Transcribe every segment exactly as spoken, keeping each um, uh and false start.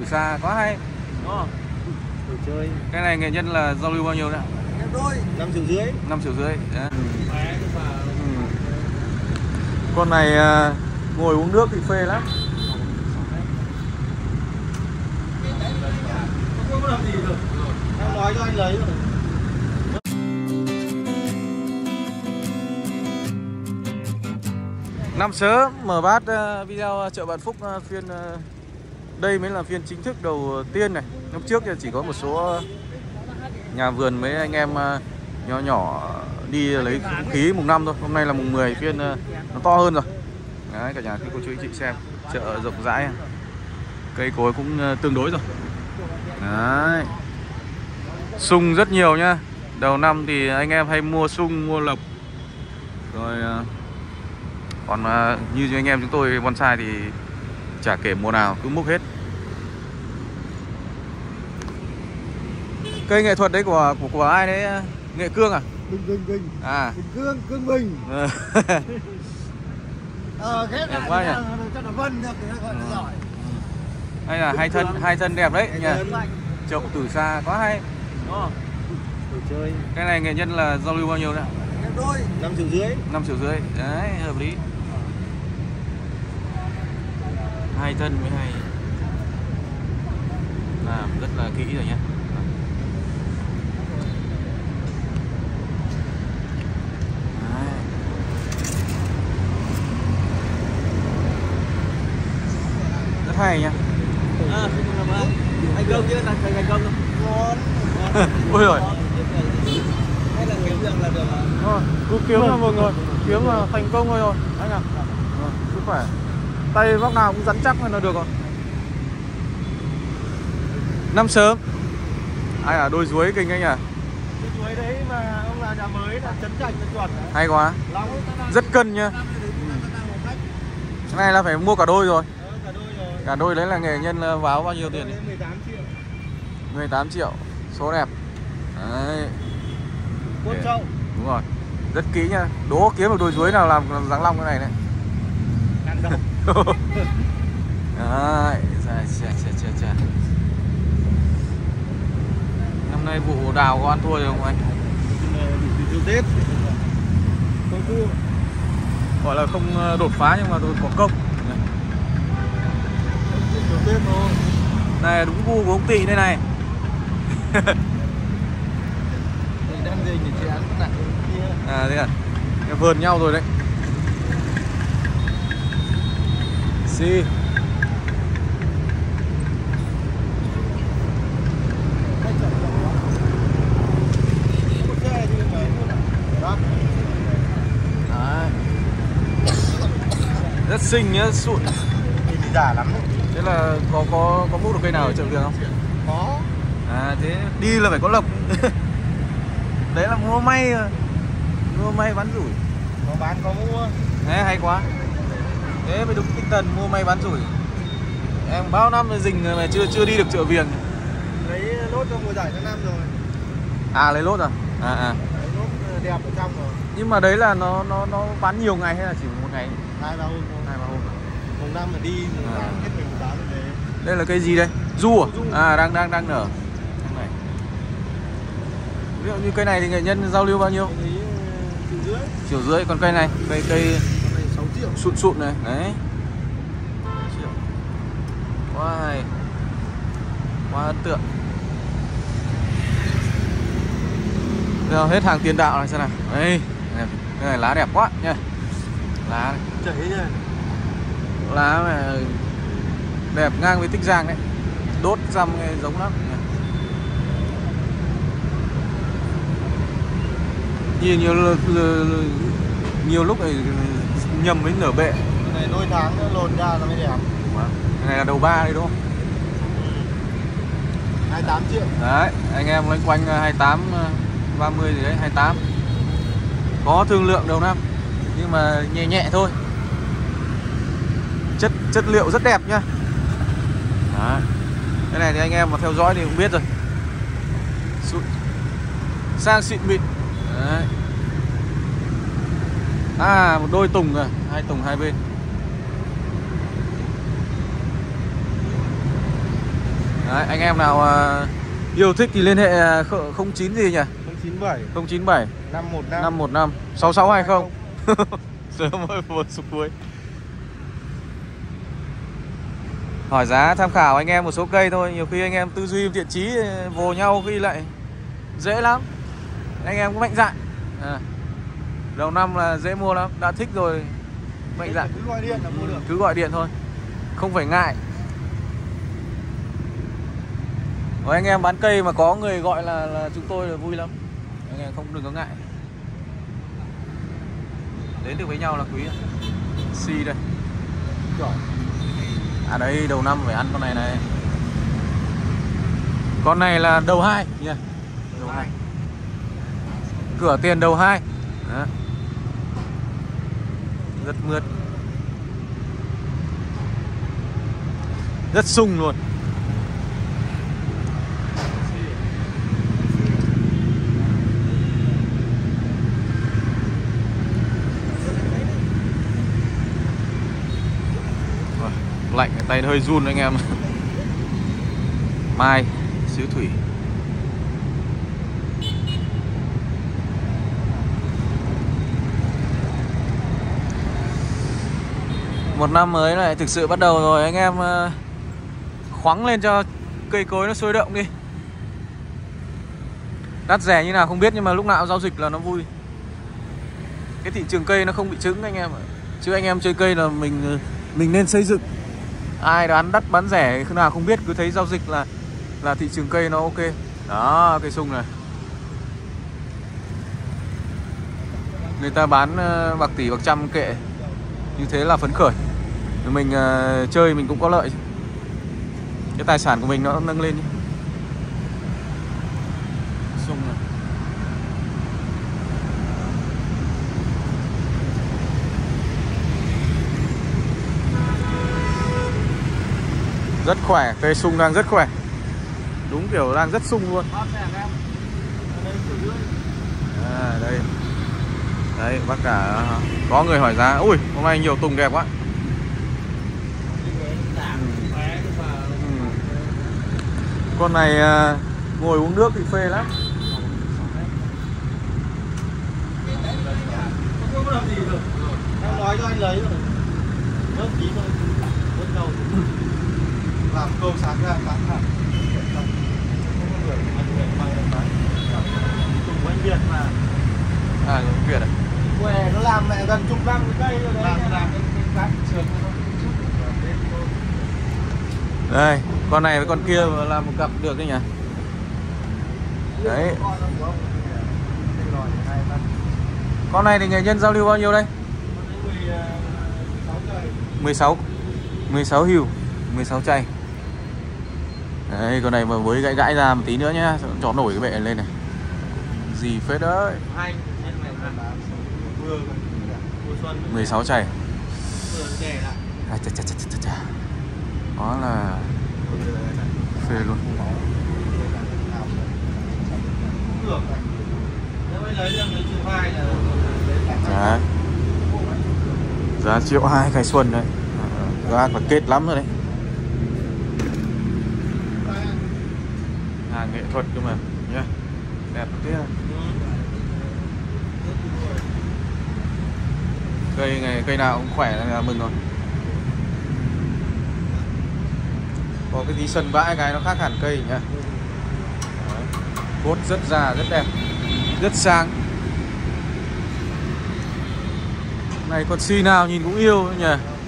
từ xa quá hay. Đó. Đồ chơi. Cái này nghệ nhân là giao lưu bao nhiêu đấy? Em đôi năm triệu rưỡi. năm triệu rưỡi. Đấy. Ừ. Con này à, ngồi uống nước thì phê lắm. Không có làm gì được. Em nói cho anh lấy rồi. Năm sớm mở bát video chợ Vạn Phúc phiên đây mới là phiên chính thức đầu tiên này. Lúc trước thì chỉ có một số nhà vườn mấy anh em nhỏ nhỏ đi lấy không khí mùng năm thôi. Hôm nay là mùng mười, phiên nó to hơn rồi. Đấy, cả nhà cô chú anh chị xem, chợ rộng rãi, cây cối cũng tương đối rồi. Đấy, sung rất nhiều nhá. Đầu năm thì anh em hay mua sung, mua lộc. Rồi còn như anh em chúng tôi bonsai thì chả kể mùa nào cứ múc hết. Cây nghệ thuật đấy của của, của ai đấy? Nghệ Cương à? Cương Cương Cương. À. Cương Cương Bình. Ờ ghép lại quá nhỉ. Cho nó vân được thì nó gọi là giỏi. Hay là hai thân, hai thân đẹp đấy nhỉ. Trậu từ xa quá hay. Đó. Đồ chơi. Cái này nghệ nhân là giao lưu bao nhiêu đấy? Em đôi năm triệu rưỡi. năm triệu rưỡi. Đấy, hợp lý. Hai thân mới hay. Làm rất là kỹ rồi nhé. Rất hay nhá. À, anh Công chứ là thành công không? Ngon. Ôi rồi. Hay là kiếm việc là được à? Rồi, cứ kiếm là mừng rồi. Kiếm là thành công rồi rồi anh à. Rồi, sức khỏe. Tay bác nào cũng rắn chắc là được rồi. Năm sớm. Ai à, đôi ruối kinh anh à. Đôi ruối đấy mà ông là nhà mới là trấn Trạch là chuẩn đấy. Hay quá. Rất cân nhá. Cái này là phải mua cả đôi rồi. Cả đôi rồi. Cả đôi đấy là nghệ nhân báo bao nhiêu tiền? mười tám triệu. mười tám triệu. Số đẹp. Đấy. Cốt trâu. Đúng rồi. Rất kỹ nha. Đố kiếm được đôi ruối nào làm dáng long cái này đấy. Ăn đâu. Đấy, chà chà chà chà. Năm nay vụ đào có ăn thua rồi không anh? Tiêu Tết. Không thua. Gọi là không đột phá nhưng mà tôi có công. Tiêu Tết thôi. Này đúng gu của ông Tị đây này. Đang dình thì chị ăn nặng kia. À thế à? Cái vườn nhau rồi đấy. Si. Rất xinh nhá, sụn. Thì giả lắm đấy. Thế là có có có múc được cây nào ở chợ Việt không? Có. À thế đi là phải có lộc. Đấy là mua may rồi. Mua may bán rủi. Có bán có mua. Thế hay quá. Thế mới đúng tinh thần mua may bán rủi. Em bao năm rồi rình mà chưa chưa đi được chợ Viềng. Lấy lốt trong mùa giải tháng năm rồi. À lấy lốt à? À à. Lấy lốt đẹp ở trong rồi. Nhưng mà đấy là nó nó nó bán nhiều ngày hay là chỉ một ngày? Hai ba hôm thôi. Hai ba hôm. Mùng năm mà đi, mùng À. hết mười mùng tám rồi về. Đây là cây gì đây? Du à? À đang đang đang nở. Này. Ví dụ như cây này thì nghệ nhân giao lưu bao nhiêu? Lấy triệu rưỡi. Triệu rưỡi. Còn cây này, cây cây sáu triệu. sụn sụn này, đấy. Triệu. Quá hay. Quá ấn tượng. Rồi, hết hàng tiền đạo này xem nào. Đây, cái này lá đẹp quá nha. Lá này. Chảy nha. Lá mà đẹp ngang với Tích Giang đấy. Đốt răm giống lắm. Nhìn nhiều nhiều lúc này nhầm với nở bệ. Cái này đôi tháng nữa lồn ra nó mới đẹp. Cái này là đầu ba đấy đúng không? hai mươi tám triệu. Đấy, anh em loanh quanh hai mươi tám ba mươi gì đấy, hai mươi tám. Có thương lượng đầu năm nhưng mà nhẹ nhẹ thôi. Chất chất liệu rất đẹp nhá. Đấy. Cái này thì anh em mà theo dõi thì cũng biết rồi. Sụn. Sang xịn mịn. Đấy. À, một đôi tùng à, hai tùng hai bên. Đấy, anh em nào uh, yêu thích thì liên hệ không chín gì nhỉ? không chín bảy không chín bảy năm một năm năm một năm sáu sáu hai không. Sớm ơi một số cuối. Hỏi giá tham khảo anh em một số cây thôi. Nhiều khi anh em tư duy thiện chí vồ nhau khi lại dễ lắm. Anh em cũng mạnh dạn à. Đầu năm là dễ mua lắm. Đã thích rồi mạnh dạn cứ gọi điện là mua được. Cứ gọi điện thôi, không phải ngại. Và anh em bán cây mà có người gọi là, là chúng tôi là vui lắm. Anh em không đừng có ngại. Đến được với nhau là quý. Si đây. À đây đầu năm phải ăn con này này. Con này là đầu hai nha. Đầu hai. Cửa tiền đầu hai. Đó. Rất mượt. Rất sung luôn. Lạnh, tay nó hơi run anh em. Mai xứ thủy. Một năm mới lại thực sự bắt đầu rồi. Anh em khoắng lên cho cây cối nó sôi động đi. Đắt rẻ như nào không biết, nhưng mà lúc nào giao dịch là nó vui. Cái thị trường cây nó không bị trứng anh em ạ. Chứ anh em chơi cây là mình Mình nên xây dựng. Ai đoán đắt bán rẻ khi nào không biết, cứ thấy giao dịch là là thị trường cây nó ok. Đó, cây sung này. Người ta bán bạc tỷ bạc trăm kệ. Như thế là phấn khởi. Mình uh, chơi mình cũng có lợi. Cái tài sản của mình nó nâng lên. Sung này. Rất khỏe, cây sung đang rất khỏe. Đúng kiểu đang rất sung luôn. À, đây. Đấy, bác cả có người hỏi giá. Ui, hôm nay nhiều tùng đẹp quá. Ừ. Con này uh, ngồi uống nước thì phê lắm. Không có làm gì được. Em nói cho anh lấy rồi. Nước tí thôi. Nước đầu. Làm cơm sáng ra bán hẳn. Cùng anh Việt mà. À, Việt à? Quẻ nó làm mẹ gần chục năm cái cây rồi đấy. Làm làm cái cát trường thôi. Đây, con này với con kia mà làm một cặp được đấy nhỉ. Đấy. Con này thì nghệ nhân giao lưu bao nhiêu đây? mười sáu mười sáu hưu, mười sáu chay. Đấy, con này mà mới gãy gãy ra một tí nữa nhá, cho nổi cái bệ lên này. Gì phết đấy. mười sáu chay. À, chà, chà, chà, chà, chà. Đó là phê luôn. Đấy. Giá triệu hai khai xuân đấy. Giá là kết lắm rồi đấy. Hàng nghệ thuật cơ mà nhá. Đẹp thế. Cây này cây nào cũng khỏe là mừng rồi. Có cái tí sân bãi cái nó khác hẳn cây nhá. Cốt rất già, rất đẹp, rất sáng. Này con si nào nhìn cũng yêu nhỉ.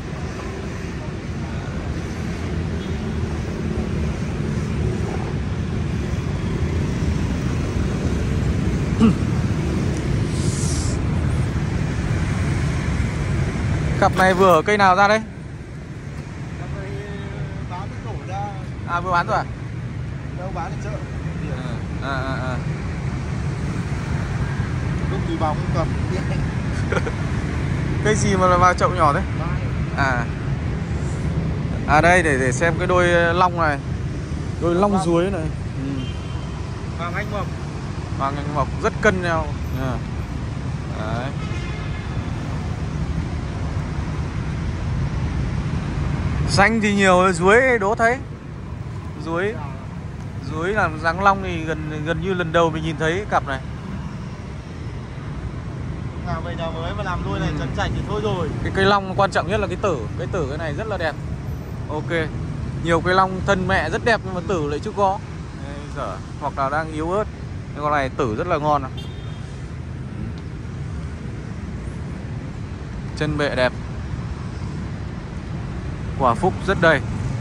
Cặp này vừa ở cây nào ra đấy? Cặp này bán cái tổ ra. À vừa bán rồi à? Đâu bán ở chợ. À à à. Lúc tùy bóng cầm. Cây gì mà là vào chậu nhỏ thế? À. À đây để để xem cái đôi long này. Đôi long ruối này. Ừ. Hoàng Anh Mộc. Hoàng Anh Mộc rất cân nhau. À. Đấy. Xanh thì nhiều, ruối đố thấy. Ruối Ruối làm dáng long thì gần gần như lần đầu mình nhìn thấy cặp này. Làm về nhà mới mà làm nuôi này chấn chạch thì thôi rồi. Cái cây long quan trọng nhất là cái tử. Cái tử cái này rất là đẹp. Ok. Nhiều cây long thân mẹ rất đẹp nhưng mà tử lại chưa có. Đây, dở. Hoặc là đang yếu ớt. Cái con này tử rất là ngon này. Chân bệ đẹp. Quả phúc rất đầy.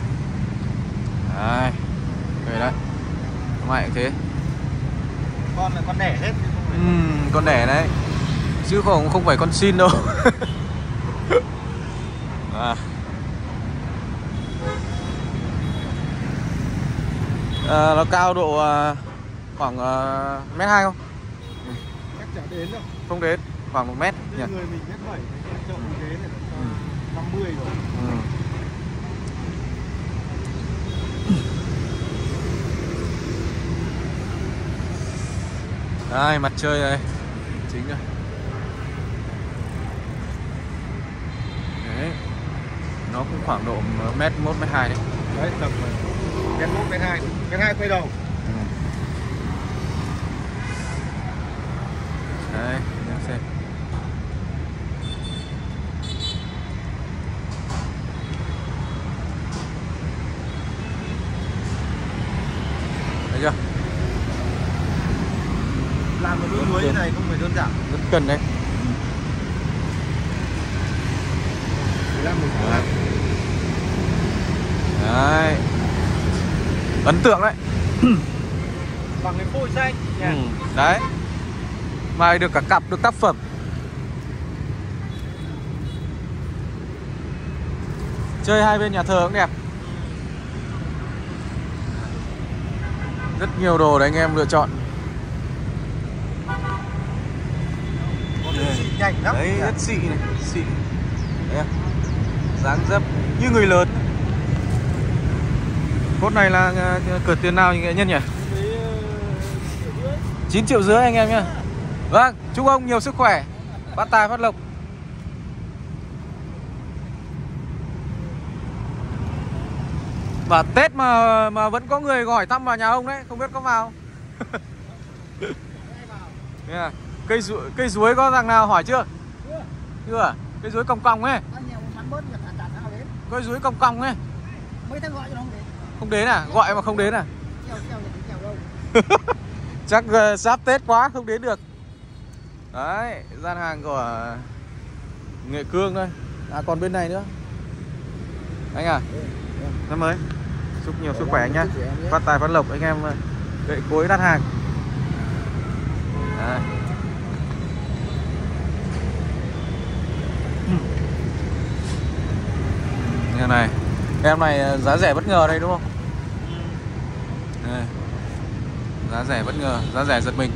Đấy. Về đấy. Mẹ cũng thế. Con là con đẻ hết. Uhm, con đẻ đấy. Chứ không không phải con xin đâu. À. À, nó cao độ à, khoảng à, mét hai không? Chắc chả đến đâu. Không đến, khoảng một mét nhỉ? Người mình mét bảy, chậu mình thế này năm mươi rồi. Ừ. Đây, mặt trời đây. Chính rồi. Đấy. Nó cũng khoảng độ mét một, mét hai đấy. Đấy, tầm mét một, mét hai, mét hai quay đầu. Ừ. Đấy, em xem. Thấy chưa? Làm một núi như này không phải đơn giản. Rất cần đấy. Làm một Đấy. Đấy. Ấn tượng đấy. Bằng cái phôi xanh nha. Ừ. Đấy. Mai được cả cặp, được tác phẩm. Chơi hai bên nhà thờ cũng đẹp. Rất nhiều đồ để anh em lựa chọn. Xịn nhanh lắm. Đấy, rất xịn này, xịn. Đấy. Dáng dấp như người lớn. Con này là cửa tiền nào nghệ nhân nhỉ? chín triệu rưỡi anh em nhá. Vâng, chúc ông nhiều sức khỏe, phát tài phát lộc. Và Tết mà mà vẫn có người hỏi thăm vào nhà ông đấy, không biết có vào. Yeah. Cây ruối, cây ruối có thằng nào hỏi chưa? Chưa à? Cây ruối cong cong ấy. Cây ruối cong cong ấy. Mấy thằng gọi cho nó không đến. Không đến à? Gọi mà không đến à? Chắc uh, sắp Tết quá không đến được. Đấy, gian hàng của Nghệ Cương đây. À còn bên này nữa. Anh à? Năm mới. Chúc nhiều sức khỏe anh nhá. Phát tài phát lộc anh em gậy cối đắt hàng. Đấy. Như này. Em này giá rẻ bất ngờ đây đúng không? Đây. Giá rẻ bất ngờ, giá rẻ giật mình.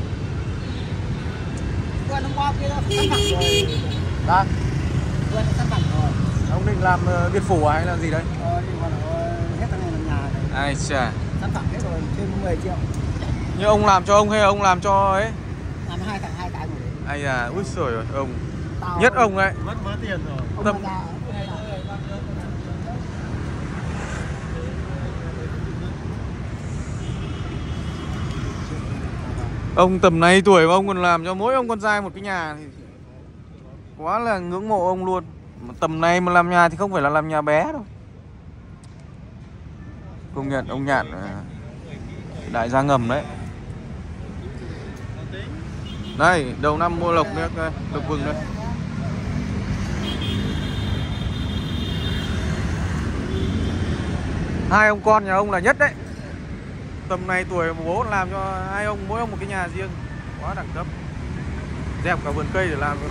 Qua năm qua kia sẵn phẳng rồi. Đã. Qua sẵn phẳng rồi. Ông định làm uh, biệt phủ à, hay là gì đấy? Ờ, nhưng mà hết thằng này làm nhà này. Ai chà. Sẵn phẳng hết rồi, trên mười triệu. Nhưng ông làm cho ông hay ông làm cho ấy? Làm hai thằng hai cái rồi. Ai à, úi xời rồi, ông. Tao Nhất ông ấy. Mất mớ tiền rồi. Ông Tâm... ra. Ông tầm này tuổi mà ông còn làm cho mỗi ông con trai một cái nhà thì quá là ngưỡng mộ ông luôn. Mà tầm này mà làm nhà thì không phải là làm nhà bé đâu. Công nhận ông Nhạn đại gia ngầm đấy. Đây, đầu năm mua lộc nữa, lộc vừng đây. Hai ông con nhà ông là nhất đấy. Tầm này tuổi mà bố làm cho hai ông mỗi ông một cái nhà riêng, quá đẳng cấp. Dẹp cả vườn cây để làm được.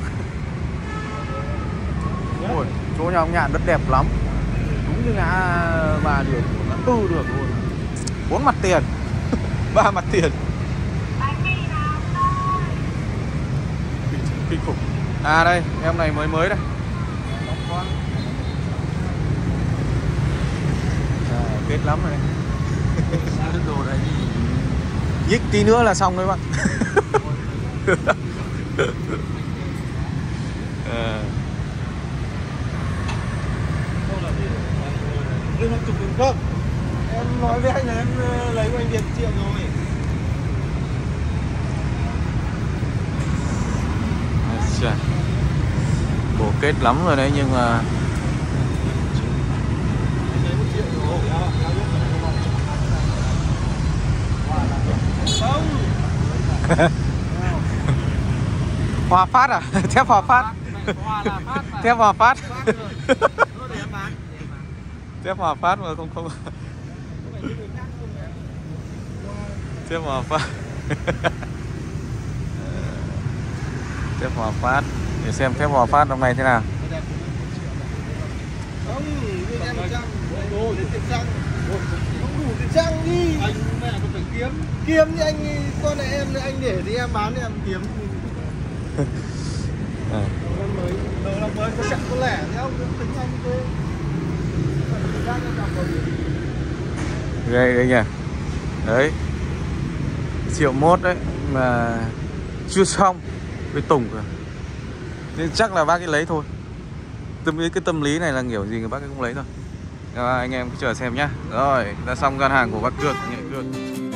Ôi, chỗ nhà ông Nhạn đất đẹp lắm. Đúng như ngã ba đường, ngã tư đường luôn. Bốn mặt tiền. Ba mặt tiền. Kinh khủng. À đây, em này mới mới đây. À, kết lắm rồi đây. Đồ đây. Nhích tí nữa là xong đấy bạn. À. Em chụp được không? Em nói với anh là em lấy của anh Việt triệu rồi. Chà. Bổ kết lắm rồi đấy nhưng mà Lấy một triệu rồi. Không. Hòa Phát à? Thép Hòa Phát. Thép Hòa Phát. Thép Hòa Phát mà không không. Thép Hòa Phát. Thép Hòa Phát. Để xem thép Hòa Phát năm nay thế nào. Không, đưa em một trăm. Đồ đến tiền xăng. Không đủ tiền xăng đi. Anh mẹ còn phải kiếm. Kiếm thì anh con này em anh để thì em bán thì em kiếm. À. Em mới đầu năm mới có chặn có lẻ thì ông tính anh thế. Ghê đấy nhỉ. Đấy. Triệu mốt đấy mà chưa xong với Tùng rồi. Nên chắc là bác ấy lấy thôi. Tâm lý cái tâm lý này là kiểu gì người bác ấy cũng lấy thôi. Rồi anh em cứ chờ xem nhá. Rồi, đã xong gian hàng của bác Cược, nhẹ Cược.